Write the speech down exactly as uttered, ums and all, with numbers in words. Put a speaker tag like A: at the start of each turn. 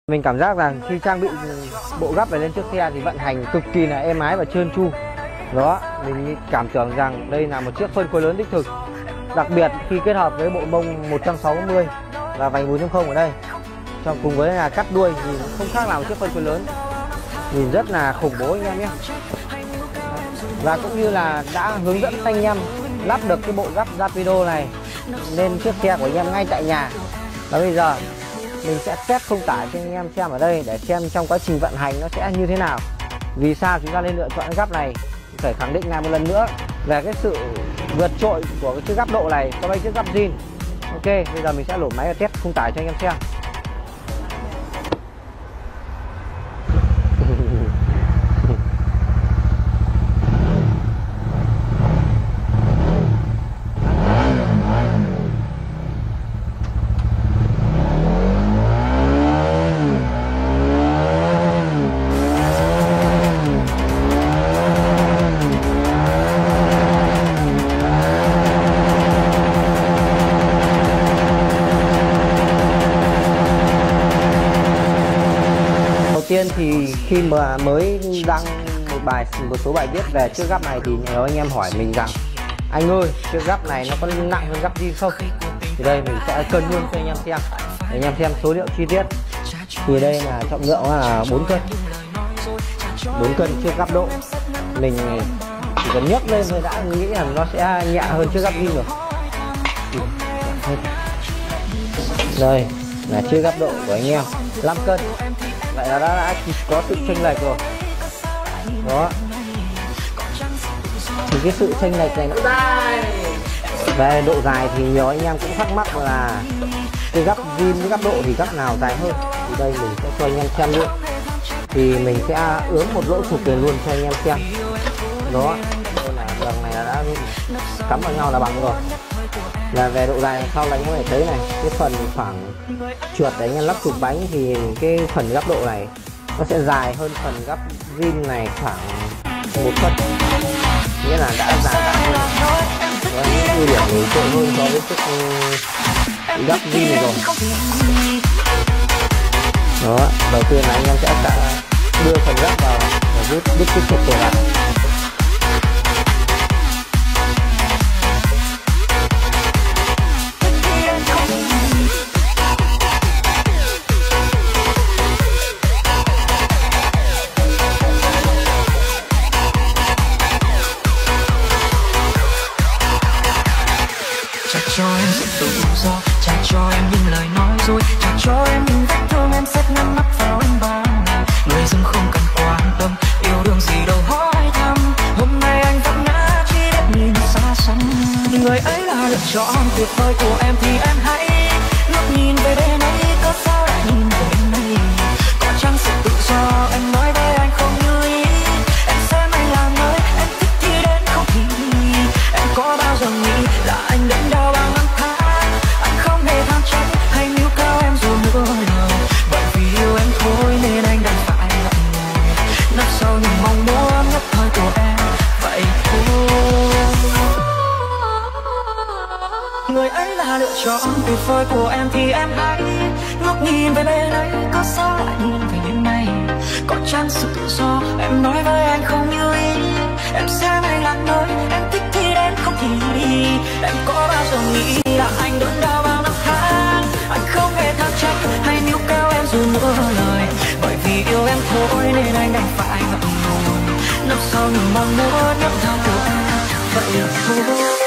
A: Mình cảm giác rằng khi trang bị bộ gắp này lên trước xe thì vận hành cực kỳ là êm ái và trơn tru. Đó, mình cảm tưởng rằng đây là một chiếc phân khối lớn đích thực. Đặc biệt khi kết hợp với bộ mông một trăm sáu mươi và vành bốn chấm không ở đây, trong cùng với là cắt đuôi thì không khác nào một chiếc phân khối lớn. Nhìn rất là khủng bố anh em nhé. Và cũng như là đã hướng dẫn anh em lắp được cái bộ gắp Rapido này lên chiếc xe của anh em ngay tại nhà. Và bây giờ mình sẽ test không tải cho anh em xem ở đây để xem trong quá trình vận hành nó sẽ như thế nào. Vì sao chúng ta nên lựa chọn cái gắp này? Phải khẳng định lại một lần nữa về cái sự vượt trội của cái chiếc gắp độ này so với chiếc gắp zin. Ok, bây giờ mình sẽ nổ máy và test không tải cho anh em xem. Tiên thì khi mà mới đăng một bài một số bài viết về chiếc gắp này thì nhiều anh em hỏi mình rằng anh ơi, chiếc gắp này nó có nặng hơn gắp zin không? Thì đây mình sẽ cân luôn cho anh em xem để anh em xem số liệu chi tiết. Thì đây là trọng lượng là bốn cân, bốn cân chiếc gắp độ. Mình chỉ cần nhấc lên thôi đã nghĩ là nó sẽ nhẹ hơn chiếc gắp zin rồi. Đây là chiếc gắp độ của anh em, năm cân. Vậy là đã, đã có sự chênh lệch rồi. Đó. Thì cái sự chênh lệch này nó về độ dài thì nhiều anh em cũng thắc mắc là cái gắp zin với gắp độ thì gắp nào dài hơn. Thì đây mình sẽ cho anh em xem luôn. Thì mình sẽ ướm một lỗ trục tiền luôn cho anh em xem. Đó. Đây là đường này là đã cắm vào nhau là bằng rồi. Là về độ dài sau là anh có thể thấy này, cái phần khoảng trượt để anh em lắp trục bánh thì cái phần gắp độ này nó sẽ dài hơn phần gắp zin này khoảng một phân, nghĩa là đã dài hơn. Đó, những ưu điểm nổi trội hơn so với chiếc gắp zin này rồi. Đó, đầu tiên là anh em sẽ cả đưa phần gắp vào và rút đứt cái trục của bạn.
B: Cho em sự tự do, trả cho em những lời nói dối, trả cho em những vết thương em sẽ ngăn mắt vào em bao ngày. Người dưng không cần quan tâm, yêu đương gì đâu hỏi thăm. Hôm nay anh vẫn ngã chỉ để nhìn xa xăm. Người ấy là lựa chọn tuyệt vời của em thì em hãy ngước nhìn về bên ấy, có sao lại nhìn về bên này. Có chăng sự tự do em nói với anh không như ý. Em xem anh là người em thích thì đến không thì em có bao giờ nghĩ là anh đến đau bao năm tháng. Anh không hề tham trách hay níu cao em dù nửa lời. Bởi vì yêu em thôi nên anh đành phải ngậm ngùi nấp sau những mong muốn nhất thời của em vậy thôi. Người ấy là lựa chọn tuyệt vời của em thì em hãy ngước nhìn về bên ấy, có sao lại nhìn về bên này. Có chăng sự tự do em nói với anh không như ý. Em xem anh là nơi em thích thì đến không thì đi. Em có bao giờ nghĩ là anh đớn đau bao năm tháng. Anh không hề tham trách hay níu cao em dù nửa lời. Bởi vì yêu em thôi nên anh đành phải ngậm ngùi nấp sau những mong muốn nhất thời của em vậy thôi.